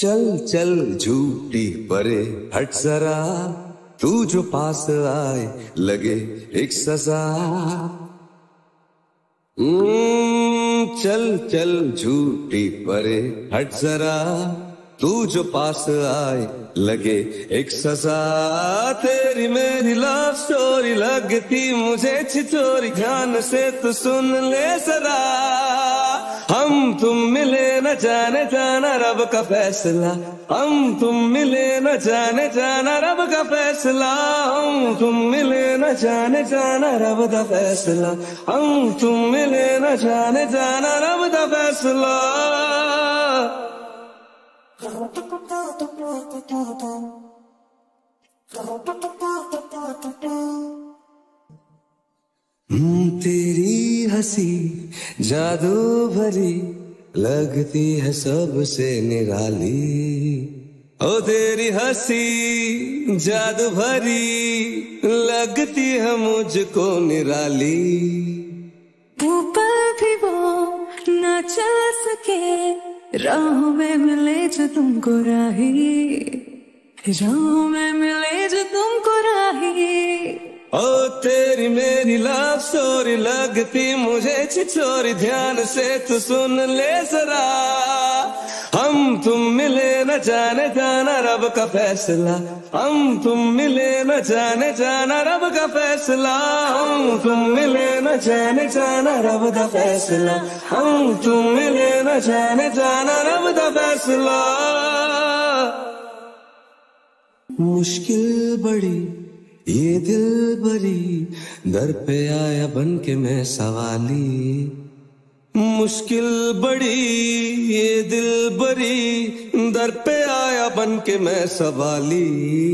चल चल झूठी परे हट जरा, तू जो पास आए लगे एक सजा। चल चल झूठी परे हट जरा, तू जो पास आए लगे एक सजा। तेरी मेरी लव स्टोरी लगती मुझे छिचोरी, ध्यान से तू सुन ले जरा। हम तुम मिले न जाने जाना रब का फैसला, हम तुम मिले न जाने जाना रब का फैसला। हम तुम मिले न जाने जाना रब का फैसला, हम तुम मिले न जाने जाना रब का फैसला। तेरी हंसी जादू भरी लगती है सबसे निराली। ओ तेरी हंसी जादू भरी लगती है मुझको निराली। ऊपर भी वो ना चल सके, राहों में मिले जो तुमको राही, राहों में मिले जो तुमको राही। ओ तेरी मेरी लव स्टोरी लगती मुझे छिछोरी, ध्यान से तू सुन ले जरा। हम तुम मिले न जाने जाना रब का फैसला, हम तुम मिले न जाने जाना रब का फैसला। हम तुम मिले न जाने जाना रब का फैसला, हम तुम मिले न जाने जाना रब का फैसला। मुश्किल बड़ी ये दिल बरी, दर पे आया बन के मैं सवाली। मुश्किल बड़ी ये दिल बरी, दर पे आया बन के मैं सवाली।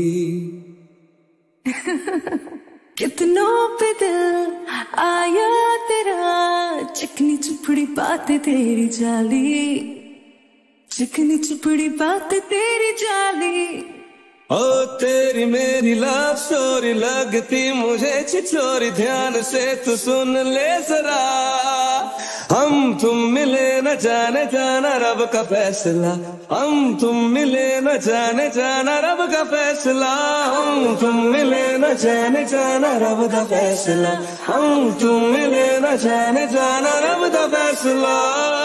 कितनों पे दिल आया तेरा, चिकनी चुपड़ी बातें तेरी जाली, चिकनी चुपड़ी बातें तेरी जाली। ओ तेरी मेरी लव स्टोरी लगती मुझे छिछोरी, ध्यान से तू सुन ले जरा। हम तुम मिले न जाने जाना रब का फैसला, हम तुम मिले न जाने जाना रब का फैसला। हम तुम मिले न जाने जाना रब का फैसला, हम तुम मिले न जाने जाना रब का फैसला।